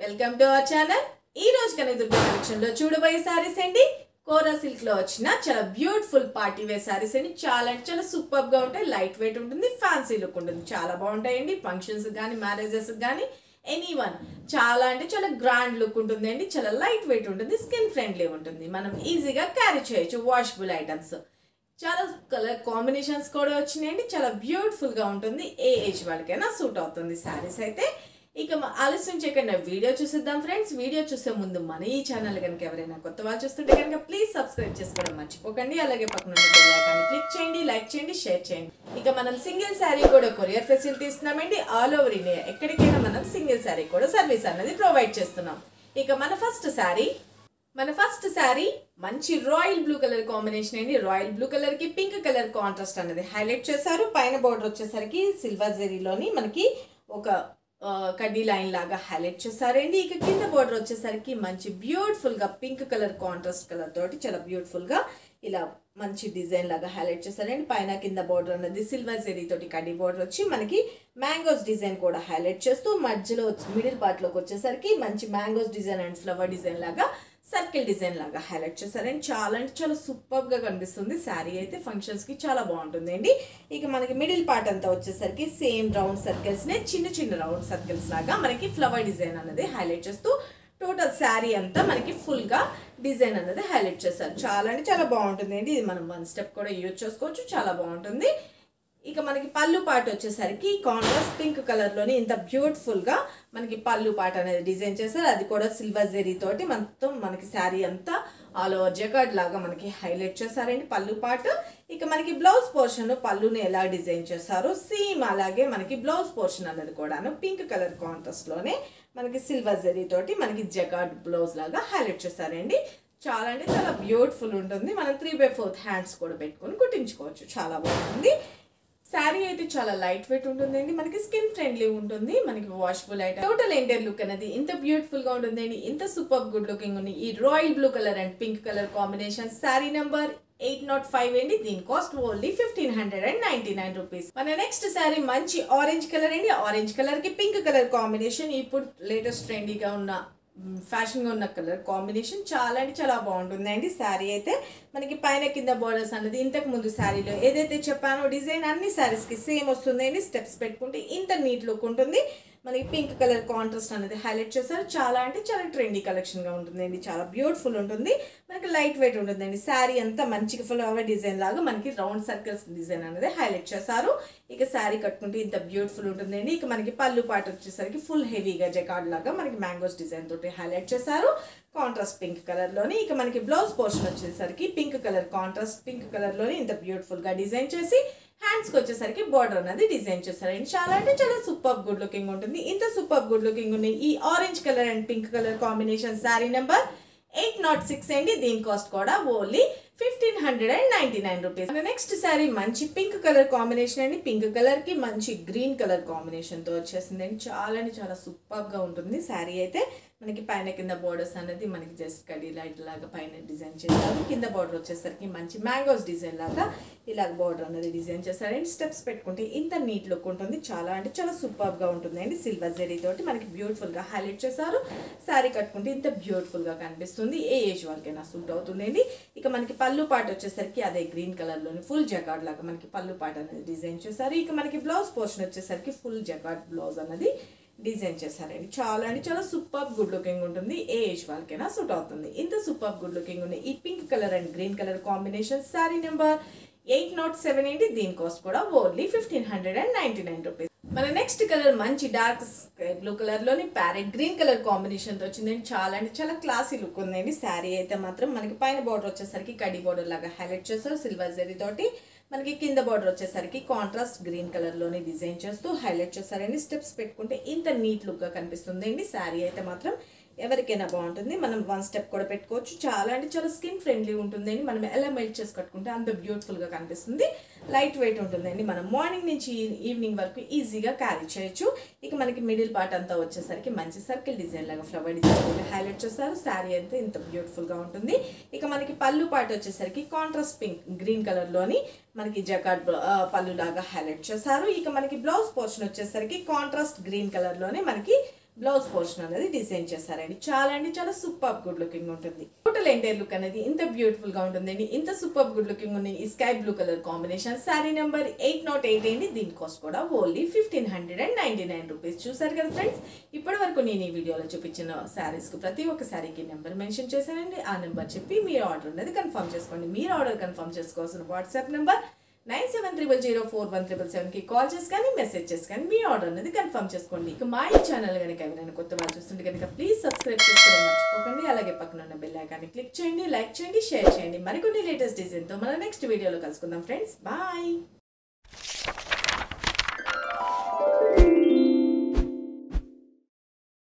Welcome to our channel. ఈ రోజు Kanakadurga collection లో చూడబోయే సారీస్ అండి. కోరా సిల్క్ లో వచ్చిన చాలా బ్యూటిఫుల్ పార్టీ వేర్ సారీస్ అండి. చాలా అంటే చాలా సూపర్ గా ఉంటాయి. లైట్ వెయిట్ ఉంటుంది, ఫ్యాన్సీ లుక్ ఉంటుంది. చాలా బాగుంటాయండి. ఫంక్షన్స్ కానీ మ్యారేజెస్ కానీ ఎనీవన్ చాలా అంటే చాలా గ్రాండ్ లుక్ ఉంటుంది అండి. చాలా లైట్ వెయిట్ ఉంటుంది, స్కిన్ ఫ్రెండ్లీ ఉంటుంది. మనం ఈజీగా క్యారీ చేయొచ్చు. వాషబుల్ ఐటమ్స్, చాలా కలర్ కాంబినేషన్స్ కూడా వచ్చినాయండి. చాలా బ్యూటిఫుల్ గా ఉంటుంది. ఏ ఏజ్ వాళ్ళకైనా సూట్ అవుతుంది సారీస్ అయితే. ఇక ఆలస్యం చేయకుండా వీడియో చూసేద్దాం ఫ్రెండ్స్. వీడియో చూసే ముందు మన ఈ ఛానల్ కనుక ఎవరైనా కొత్త వాళ్ళు చూస్తుంటే కనుక ప్లీజ్ సబ్స్క్రైబ్ చేసుకోవడం మర్చిపోకండి. అలాగే పక్కన ఉన్న బెల్ ఐకాన్ క్లిక్ చేయండి, లైక్ చేయండి, షేర్ చేయండి. ఇక మనం సింగిల్ శారీ కూడా కొరియర్ ఫెసిలిటీ ఇస్తున్నామండి. ఆల్ ఓవర్ ఇండియా ఎక్కడికైనా మనం సింగిల్ శారీ కూడా సర్వీస్ అనేది ప్రొవైడ్ చేస్తున్నాం. ఇక మన ఫస్ట్ శారీ మంచి రాయల్ బ్లూ కలర్ కాంబినేషన్ అండి. రాయల్ బ్లూ కలర్ కి పింక్ కలర్ కాంట్రాస్ట్ అనేది హైలైట్ చేశారు. పైన బోర్డర్ వచ్చేసరికి సిల్వర్ జెరీలోని మనకి ఒక కడ్డీ లైన్ లాగా హైలైట్ చేశారండి. ఇక కింద బోర్డర్ వచ్చేసరికి మంచి బ్యూటిఫుల్ గా పింక్ కలర్ కాంట్రాస్ట్ కలర్ తోటి చాలా బ్యూటిఫుల్ గా ఇలా మంచి డిజైన్ లాగా హైలైట్ చేశారండి. పైన కింద బోర్డర్ అనేది సిల్వర్ జెరీ తోటి కడ్డీ బోర్డర్ వచ్చి మనకి మ్యాంగోస్ డిజైన్ కూడా హైలైట్ చేస్తూ మధ్యలో మిడిల్ పార్ట్ లోకి వచ్చేసరికి మంచి mangoes design and flower design లాగా సర్కిల్ డిజైన్ లాగా హైలైట్ చేశారండి. చాలా అంటే చాలా సూపర్ గా కనిపిస్తుంది శారీ అయితే. ఫంక్షన్స్ కి చాలా బాగుంటుంది అండి. ఇక మనకి మిడిల్ పార్ట్ అంతా వచ్చేసరికి సేమ్ రౌండ్ సర్కిల్స్ నే చిన్న చిన్న రౌండ్ సర్కిల్స్ లాగా మనకి ఫ్లవర్ డిజైన్ అనేది హైలైట్ చేస్తూ టోటల్ శారీ అంతా మనకి ఫుల్ గా డిజైన్ అనేది హైలైట్ చేశారు. చాలా అంటే చాలా బాగుంటుంది అండి. ఇది మనం వన్ స్టెప్ కూడా యూజ్ చేసుకోవచ్చు. చాలా బాగుంటుంది. ఇక మనకి పళ్ళు పాట వచ్చేసరికి కాంట్రాస్ట్ పింక్ కలర్ లోని ఇంత బ్యూటిఫుల్ గా మనకి పళ్ళు పాట అనేది డిజైన్ చేశారు. అది కూడా సిల్వర్ జెరీ తోటి మొత్తం మనకి శారీ అంతా ఆల్ ఓవర్ జకార్డ్ లాగా మనకి హైలైట్ చేశారండి పళ్ళు పాట. ఇక మనకి బ్లౌజ్ పోర్షన్ పళ్ళుని ఎలా డిజైన్ చేశారో సేమ్ అలాగే మనకి బ్లౌజ్ పోర్షన్ అనేది కూడాను పింక్ కలర్ కాంట్రాస్ట్ లోనే మనకి సిల్వర్ జెరీ తోటి మనకి జకార్డ్ బ్లౌజ్ లాగా హైలైట్ చేశారండి. చాలా అంటే చాలా బ్యూటిఫుల్ ఉంటుంది. మనం 3/4 హ్యాండ్స్ కూడా పెట్టుకొని కుట్టించుకోవచ్చు. చాలా బాగుంటుంది. శారీ అయితే చాలా లైట్ వెయిట్ ఉంటుందండి. మనకి స్కిన్ ఫ్రెండ్లీ ఉంటుంది. మనకి washable item. Total entire look అనేది ఇంత బ్యూటిఫుల్ గా ఉంటుందండి. ఇంత సూపర్ గుడ్ లుకింగ్ ఉంది. ఈ royal blue colour and pink colour combination sari number 805 అండి. దీని కాస్ట్ ఓన్లీ 1599 రూపీస్. మన నెక్స్ట్ శారీ మంచి ఆరెంజ్ కలర్ అండి. ఆరెంజ్ కలర్ కి పింక్ కలర్ కాంబినేషన్ ఇప్పుడు లేటెస్ట్ ట్రెండీగా ఉన్న ఫ్యాషన్ గా ఉన్న కలర్ కాంబినేషన్ చాలా అంటే చాలా బాగుంటుందండి. శారీ అయితే మనకి పైన కింద బోర్డర్స్ అనేది ఇంతకు ముందు శారీలో ఏదైతే చెప్పానో డిజైన్ అన్ని శారీస్ కి సేమ్ వస్తుందండి. స్టెప్స్ పెట్టుకుంటే ఇంత నీట్ లుక్ ఉంటుంది. మనకి పింక్ కలర్ కాంట్రాస్ట్ అనేది హైలైట్ చేశారు. చాలా అంటే చాలా ట్రెండీ కలెక్షన్ గా ఉంటుందండి. చాలా బ్యూటిఫుల్ ఉంటుంది. మనకి లైట్ వెయిట్ ఉంటుందండి. శారీ అంతా మంచిగా ఫ్లవర్ డిజైన్ లాగా మనకి రౌండ్ సర్కిల్స్ డిజైన్ అనేది హైలైట్ చేశారు. ఇక శారీ కట్టుకుంటే ఇంత బ్యూటిఫుల్ ఉంటుందండి. ఇక మనకి పళ్ళు పాట వచ్చేసరికి ఫుల్ హెవీగా జకార్డ్ లాగా మనకి మ్యాంగోస్ డిజైన్ తోటి హైలైట్ చేశారు కాంట్రాస్ట్ పింక్ కలర్ లోని. ఇక మనకి బ్లౌజ్ పోర్షన్ వచ్చేసరికి pink colour contrast pink colour లోని ఇంత బ్యూటిఫుల్ గా డిజైన్ చేసి హ్యాండ్స్ కి వచ్చేసరికి బార్డర్ అనేది డిజైన్ చేశారండి. చాలా అంటే చాలా సూపర్ గుడ్ లుకింగ్ ఉంటుంది. ఇంత సూపర్ గుడ్ లుకింగ్ ఉంది ఈ orange colour and pink colour combination sari number 806 అండి. దీని కాస్ట్ కూడా ఓన్లీ 1599 రూపీస్. నెక్స్ట్ శారీ మంచి పింక్ కలర్ కాంబినేషన్ అండి. పింక్ కలర్ కి మంచి గ్రీన్ కలర్ కాంబినేషన్ తో వచ్చేసింది అండి. చాలా అంటే చాలా సూపర్ గా ఉంటుంది శారీ అయితే. మనకి పైన కింద బోర్డర్స్ అనేది మనకి జస్ట్ కడీ లైట్ లాగా పైన డిజైన్ చేశారు. కింద బోర్డర్ వచ్చేసరికి మంచి మ్యాంగోస్ డిజైన్ లాగా ఇలా బోర్డర్ అనేది డిజైన్ చేశారండి. స్టెప్స్ పెట్టుకుంటే ఇంత నీట్ లుక్ ఉంటుంది. చాలా అంటే చాలా సూపర్ గా ఉంటుంది అండి. సిల్వర్ జెరీ తోటి మనకి బ్యూటిఫుల్ గా హైలైట్ చేశారు. శారీ కట్టుకుంటే ఇంత బ్యూటిఫుల్ గా కనిపిస్తుంది. ఏ ఏజ్ వాళ్ళకైనా సూట్ అవుతుందండి. ఇక మనకి పళ్ళు పాట వచ్చేసరికి అదే గ్రీన్ కలర్ లోని ఫుల్ జకార్డ్ లాగా మనకి పళ్ళు పాట అనేది డిజైన్ చేశారు. ఇక మనకి బ్లౌజ్ పోర్షన్ వచ్చేసరికి ఫుల్ జకార్డ్ బ్లౌజ్ అనేది డిజైన్ చేశారండి. చాలా అంటే చాలా సూపర్ గుడ్ లుకింగ్ ఉంటుంది. ఏ ఏజ్ వాళ్ళకైనా సూట్ అవుతుంది. ఇంత సూపర్ గుడ్ లుకింగ్ ఉంది ఈ pink colour and green colour combination sari number 807 అండి. దీని కాస్ట్ కూడా ఓన్లీ 1599 రూపీస్. మన నెక్స్ట్ కలర్ మంచి డార్క్ స్కై బ్లూ కలర్ లోని ప్యారెట్ గ్రీన్ కలర్ కాంబినేషన్ తో వచ్చిందండి. చాలా అంటే చాలా క్లాసీ లుక్ ఉందండి. శారీ అయితే మాత్రం మనకి పైన బోర్డర్ వచ్చేసరికి కడ్డీ బోర్డర్ లాగా హైలైట్ చేస్తారు సిల్వర్ జెరీ తోటి. మనకి కింద బార్డర్ వచ్చేసరికి కాంట్రాస్ట్ గ్రీన్ కలర్ లోని డిజైన్ చేస్తూ హైలైట్ చేస్తారండి. స్టెప్స్ పెట్టుకుంటే ఇంత నీట్ లుక్ గా కనిపిస్తుంది అండి. శారీ అయితే మాత్రం ఎవరికైనా బాగుంటుంది. మనం వన్ స్టెప్ కూడా పెట్టుకోవచ్చు. చాలా అంటే చాలా స్కిన్ ఫ్రెండ్లీ ఉంటుందండి. మనం ఎలా మెల్ట్ చేసి కట్టుకుంటే అంత బ్యూటిఫుల్ గా కనిపిస్తుంది. లైట్ వెయిట్ ఉంటుందండి. మనం మార్నింగ్ నుంచి ఈవినింగ్ వరకు ఈజీగా క్యారీ చేయొచ్చు. ఇక మనకి మిడిల్ పార్ట్ అంతా వచ్చేసరికి మంచి సర్కిల్ డిజైన్ లాగా ఫ్లవర్ డిజైన్ హైలైట్ చేస్తారు. శారీ అంతా ఇంత బ్యూటిఫుల్ గా ఉంటుంది. ఇక మనకి పళ్ళు పార్ట్ వచ్చేసరికి కాంట్రాస్ట్ పింక్ గ్రీన్ కలర్ లోని మనకి జకార్డ్ పళ్ళు లాగా హైలైట్ చేశారు. ఇక మనకి బ్లౌజ్ పోర్షన్ వచ్చేసరికి కాంట్రాస్ట్ గ్రీన్ కలర్ లోనే మనకి బ్లౌజ్ పోర్షన్ అనేది డిజైన్ చేశారండి. చాలా అంటే చాలా సూపర్ గుడ్ లుకింగ్ ఉంటుంది. టోటల్ ఎంటైర్ లుక్ అనేది ఇంత బ్యూటిఫుల్ గా ఉంటుందండి. ఇంత సూపర్ గుడ్ లుకింగ్ ఉంది ఈ sky blue colour combination. Sari number 808 అండి. దీని కాస్ట్ కూడా ఓన్లీ 1599 రూపీస్. చూసారు కదా ఫ్రెండ్స్, ఇప్పటి వరకు నేను ఈ వీడియోలో చూపించిన శారీస్ కు ప్రతి ఒక్క శారీకి నెంబర్ మెన్షన్ చేశానండి. ఆ నెంబర్ చెప్పి మీరు ఆర్డర్ అనేది కన్ఫర్మ్ చేసుకోండి. మీరు ఆర్డర్ కన్ఫర్మ్ చేసుకోవాల్సిన వాట్సాప్ నెంబర్ 97004177 కి కాల్ చేసి కానీ మెసేజ్ చేసి కానీ మీ ఆర్డర్ అనేది కన్ఫర్మ్ చేసుకోండి. ఇక మా ఈ ఛానల్ కనుక ఎవరైనా కొత్త వాళ్ళు చూస్తుంటే కనుక ప్లీజ్ సబ్స్క్రైబ్ చేసుకోవడం మర్చిపోకండి. అలాగే పక్కన ఉన్న బెల్ ఐకాన్ని క్లిక్ చేయండి, లైక్ చేయండి, షేర్ చేయండి. మరికొన్ని లేటెస్ట్ డిజైన్తో మన నెక్స్ట్ వీడియోలో కలుసుకుందాం ఫ్రెండ్స్. బాయ్.